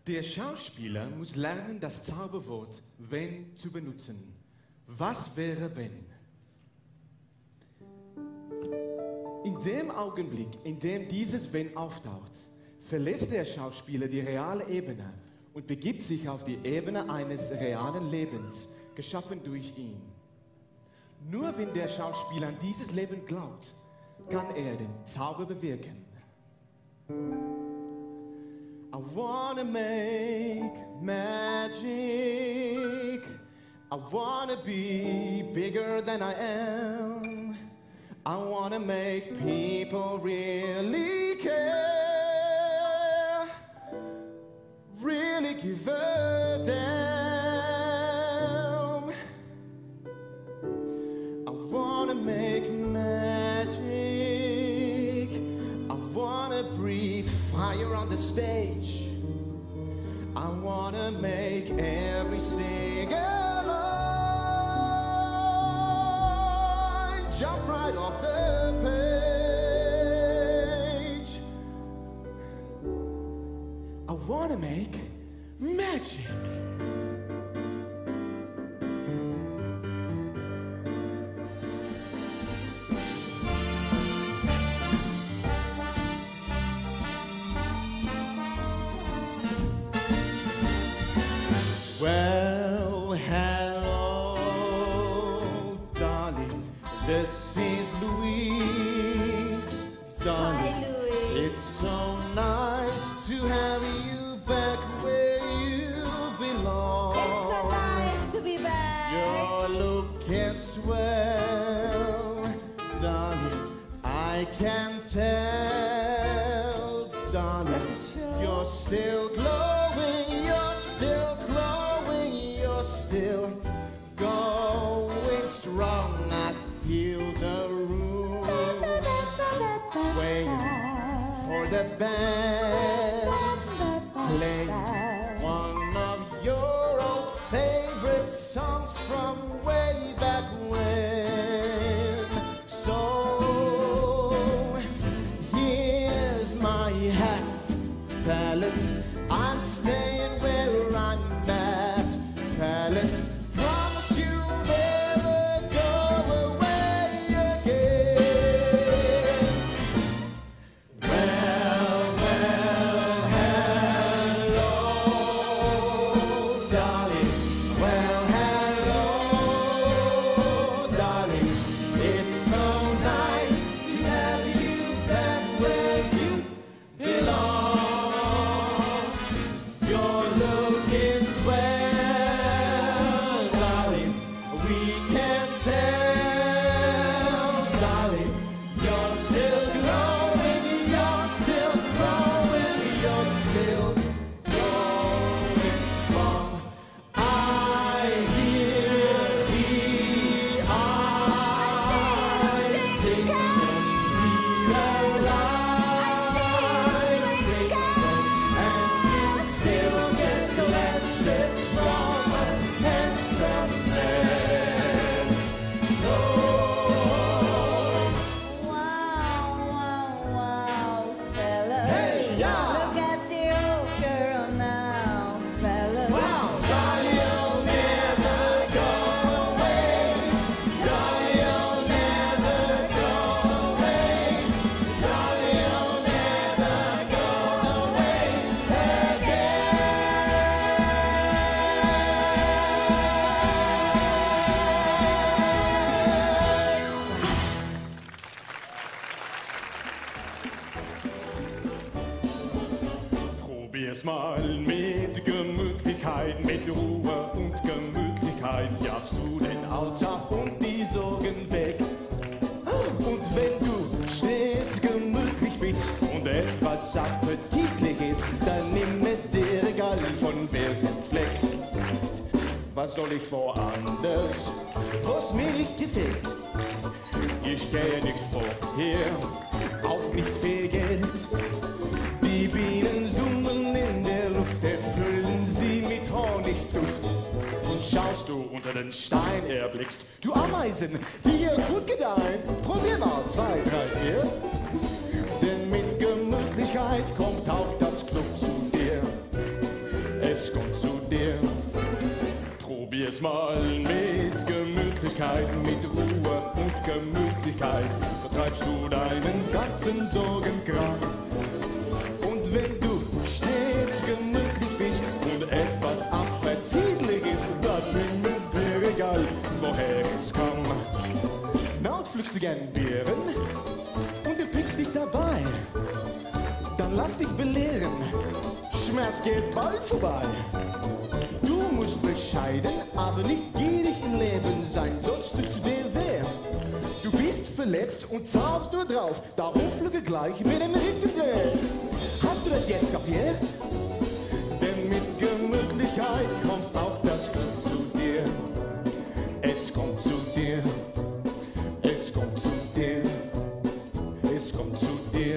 Der Schauspieler muss lernen, das Zauberwort wenn zu benutzen. Was wäre wenn? In dem Augenblick, in dem dieses wenn auftaucht, verlässt der Schauspieler die reale Ebene und begibt sich auf die Ebene eines realen Lebens, geschaffen durch ihn. Nur wenn der Schauspieler an dieses Leben glaubt, kann er den Zauber bewirken. I wanna make magic. I wanna be bigger than I am. I wanna make people really care, really give a damn. I wanna make magic. I wanna breathe fire on the stage. I wanna make every single line jump right off the page. I wanna make magic. Well, hello, darling. This is Louise, darling. Hi, Louise. It's so nice to have you back where you belong. It's so nice to be back. You're looking swell, darling. I can tell, darling. Does it show? You're still glowing. You're still glowing. You're still going strong. I feel the room swaying for the band playing one of your old favorite songs from way back when. So here's my hat, fellas. I'm staying where I'm at, fellas. Promise you'll never go away again. Well, hello, darling. Well, hello, darling. It's so nice to have you back where you belong. Your look is swell, darling. We can tell, darling. You're still glowing, you're still glowing, you're still going strong. I hear the eyes twinkle, see the lights twinkle, and you still get glances from us handsome men. So Wow, wow, fellas. Hey, yeah. Look at the old girl now, fellas. wow, darling, you'll never go away. Darling, you'll never go away. Darling, you'll never go away Probier's mal mit Gemütlichkeit, mit Ruhe und Gemütlichkeit. Jagst du den Alltag und die Sorgen weg. Und wenn du stets gemütlich bist und etwas appetitlich ist, dann nimm es dir egal von welchem Fleck. Was soll ich woanders, wo's mir nicht gefällt? Ich gehe nicht vorher, auch nicht für Geld. Die Bienen summen in der Luft, erfüllen sie mit Honigduft. Und schaust du unter den Stein erblickst, du Ameisen, die hier gut gedeihen. Probier mal 2, 3, 4. Denn mit Gemütlichkeit kommt auch das Glück zu dir. Gemütlichkeit vertreibst du deinen ganzen Sorgenkram. Und wenn du stets gemütlich bist und etwas appetitlich ist, dann ist dir egal, woher es kam. Na, und pflückst du gern Beeren und du pickst dich dabei, dann lass dich belehren, Schmerz geht bald vorbei. Du musst bescheiden, aber nicht gierig im Leben sein, sonst tust du dir weh. Du bist verletzt und zahlst nur drauf, darum flüge gleich mit dem Ritterdreh. Hast du das jetzt kapiert? Denn mit Gemütlichkeit kommt auch das Glück zu dir. Es kommt zu dir. Es kommt zu dir. Es kommt zu dir.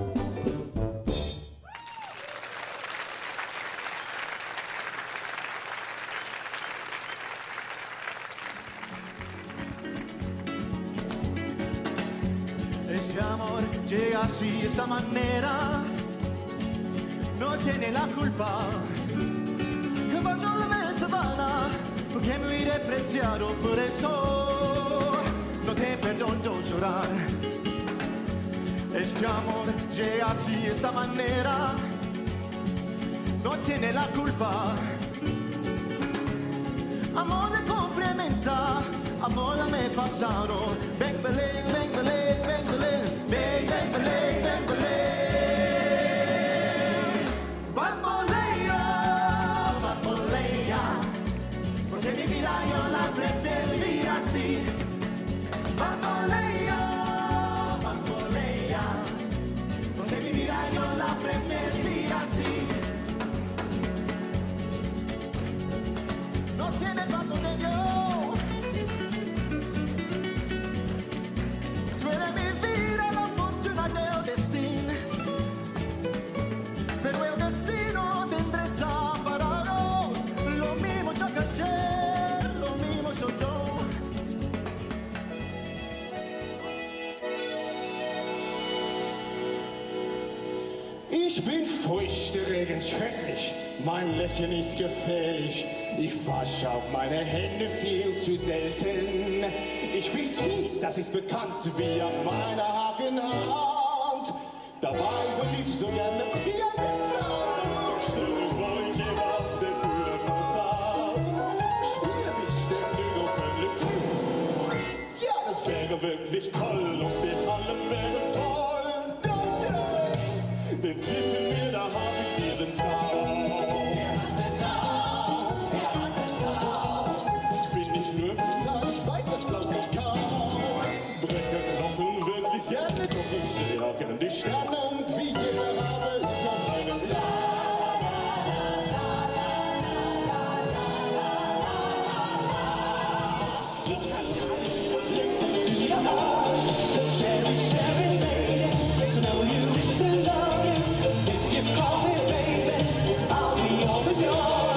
Este amor llega así, de esta manera, no tiene la culpa. Que vaya de sabana, porque me iré preciado, por eso no te perdono llorar. Este amor llega así, de esta manera, no tiene la culpa. Amor de complementa, amor dame pasado. Ven, belén, ven, belén, ven, belén, ven, ven, belén, ven, belén. Bambolea, bambolea, porque mi vida yo la prefiero vivir así. Bambolea, bambolea, porque mi vida yo la prefiero vivir así. No tiene paso de Dios. Tú eres mi vida, la fortuna del destino. Pero el destino te desamparado. Lo mismo yo que ayer, lo mismo soy yo. Ich bin furchterregend schrecklich, mein Lächeln ist gefährlich. Ich wasche auf meine Hände viel zu selten. Ich bin fies, das ist bekannt, wie an meiner Hakenhand. Dabei würde ich so gerne Pianist sein. Doch still wollte auf der Bühne Mozart. Spiele mich der Flügel völlig gut. Ja, das wäre wirklich toll und wir alle wären voll. Den tief in mir, da hab ich diesen Traum. Bin ich nur bezahlt, ich weiß, das glaubt ich kaum. Breche Knochen wirklich gerne, doch ich sehe auch gern die Sterne. Und wie jeder habe ich auch einen Traum. Listen to your heart, cherry, cherry lady, to know you is to love you. If you call me baby, I'll be always yours.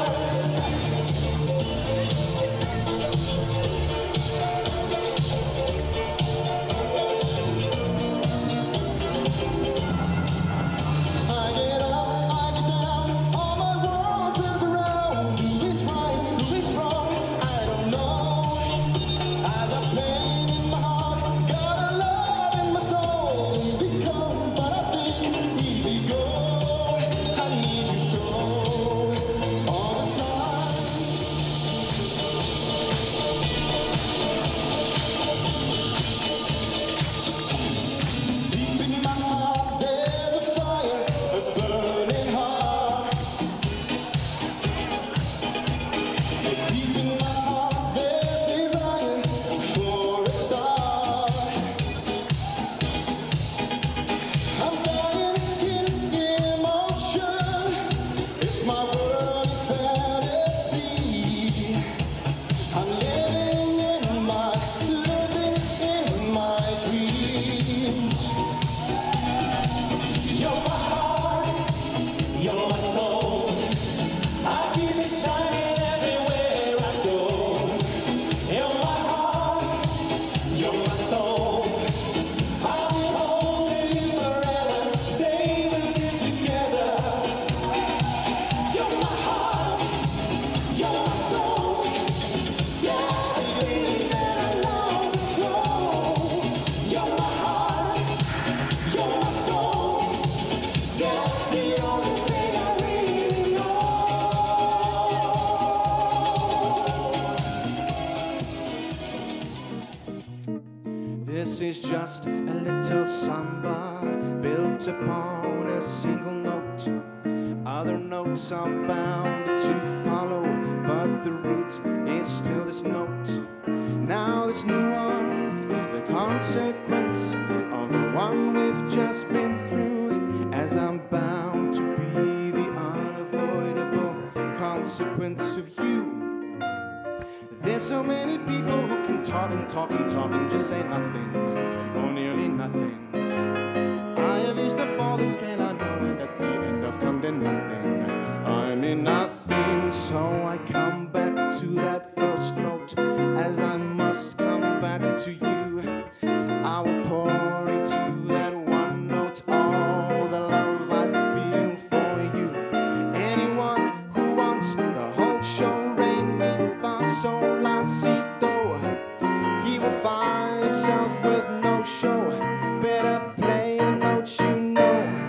This is just a little samba built upon a single note. Other notes are bound to follow, but the root is still this note. Now this new one is the consequence of the one we've just been through, as I'm bound to be the unavoidable consequence of you. There's so many people who can talk and talk and talk and just say nothing, or nearly nothing. I have used up all the scale I know, and at the end I've come to nothing. I'm in nothing, so I come back to that first note, as I must come back to you. I will pour into that one note all the love I feel for you. Anyone who wants the whole show, re, mi, fa, sol, la, si, do, he will find himself with no show. Better play the notes you know.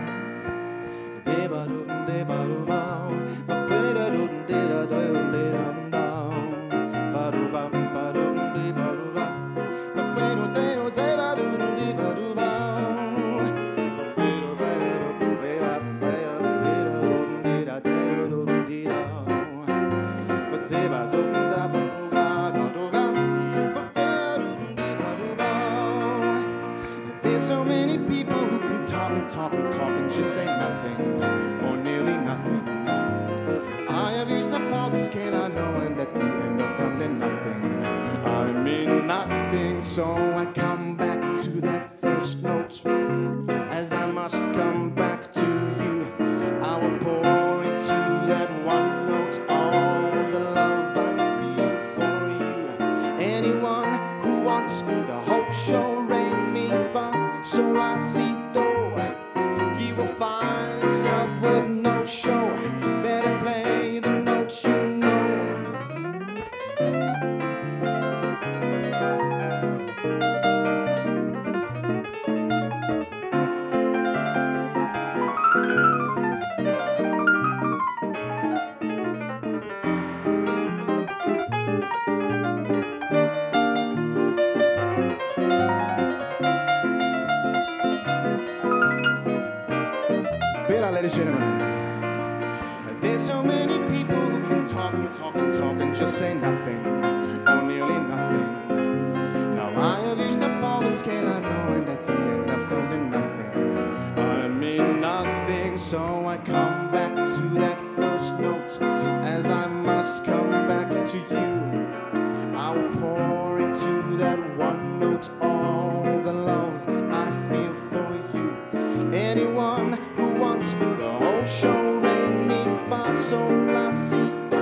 There's so many people who can talk and talk and talk and just say nothing, or nearly nothing. I have used up all the scale I know, and at the end I've come to nothing. I mean nothing, so I come back to that first note, as I must come back to you. I will pour into that one note all the love I feel for you. Anyone who wants the whole show, re, mi, fa, sol, la, si, do, he will find himself with no show. Better play the notes you know. Ladies and gentlemen, there's so many people who can talk and talk and talk and just say nothing, or nearly nothing. Now I have used up all the scale I know, and at the end I've come to nothing. I mean nothing, so I come back to that first note, as I must come back to you. I will pour into that one note all the love I feel for you. Anyone who wants the whole show, re, mi, fa, sol, la, si, do,